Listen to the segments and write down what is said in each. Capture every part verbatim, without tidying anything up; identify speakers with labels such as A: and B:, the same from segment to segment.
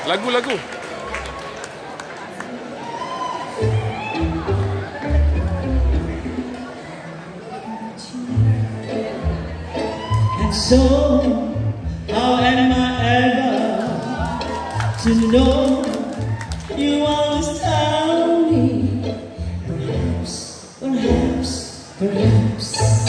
A: Lagu-lagu.
B: And so, how am I ever to know you always tell me? Perhaps, perhaps, perhaps.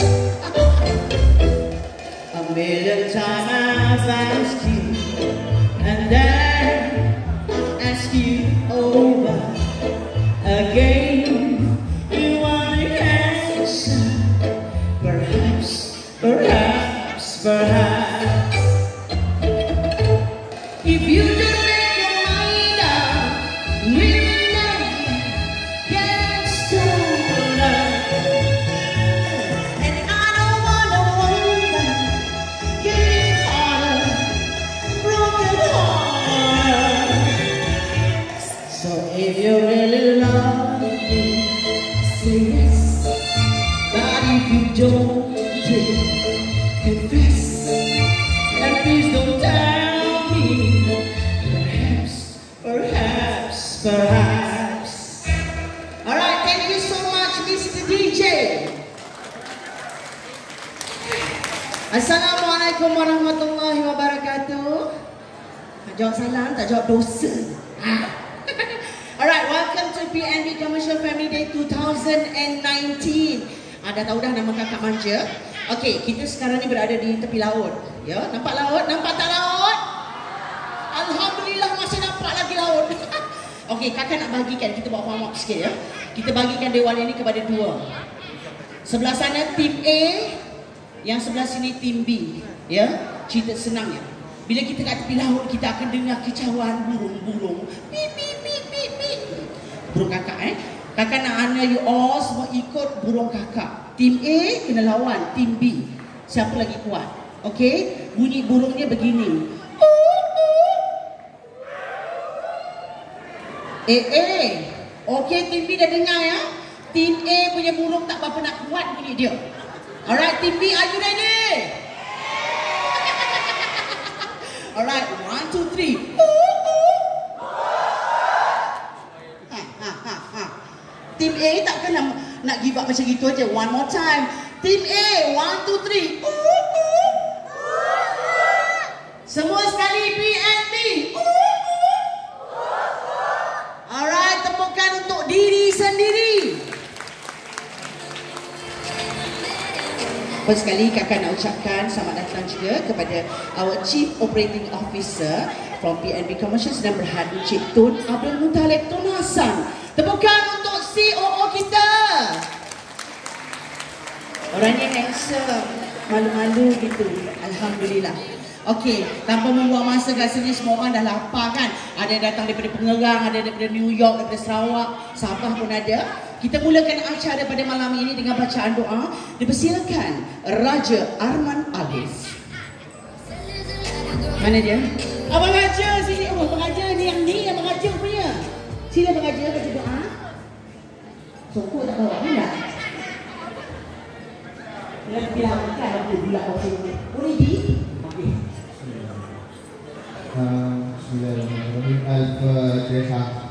B: A million times I've asked you, and then ask you over again. You want the answer? Perhaps, perhaps, perhaps. If you don't make your mind up, we'll never get started. And I don't wanna wonder, getting harder, broken heart. So if you really love me, say yes. But if you don't, confess. And please don't tell me. Perhaps, perhaps, perhaps. Alright, thank you so much, Mister D J. Assalamualaikum warahmatullahi wabarakatuh. Tak jawab salam, tak jawab dosa. Alright, welcome to P N B Commercial Family Day two thousand nineteen. Ada tahu dah nama kakak manja? Okey, kita sekarang ni berada di tepi laut. Ya, nampak laut? Nampak tak laut? Alhamdulillah masih nampak lagi laut. Okey, kakak nak bagikan, kita buat warm up sikit ya. Kita bagikan dewan ini kepada dua. Sebelah sana tim A, yang sebelah sini tim B. Ya, cerita senangnya. Bila kita kat tepi laut, kita akan dengar kicauan burung-burung. Pip pip pip pip pip. Burung kakak eh. Kakak nak anda you all semua ikut burung kakak. Tim A kena lawan tim B. Siapa lagi kuat? Okey, bunyi burungnya begini. Eh eh. Okey, tim B dah dengar ya. Tim A punya burung tak berapa nak kuat bunyi dia. Alright, tim B, are you ready? Alright, one, two, three. Ha ha ha ha. Tim A takkan nak, nak give up macam gitu aja. One more time. Tim A, one, two, three. Uh, uh. Semua sekali P N B. Uh, uh. Alright, tepukan untuk diri sendiri. First sekali kakak nak ucapkan selamat datang juga kepada our Chief Operating Officer from P N B Commercial sedang berhadu, Cik Tun Abdul Muttalib Tun Hassan. Tepukan untuk C O O kita. Orangnya handsome, malu-malu gitu. Alhamdulillah. Okey, tanpa membuang masa, rasanya semua orang dah lapar kan. Ada yang datang daripada Pengerang, ada daripada New York, daripada Sarawak, Sabah pun ada. Kita mulakan acara pada malam ini dengan bacaan doa. Dipersilakan Raja Arman Alif. Mana dia? Abang Raja sini. Oh, Abang Raja ni yang ni, Abang Raja punya. Sila Abang Raja baca doa. Sokok tak bawa ni tak? Dia bilang kan aku bila kau sini. Boleh di? Okey.
C: Bismillahirrahmanirrahim. Al-Fatihah.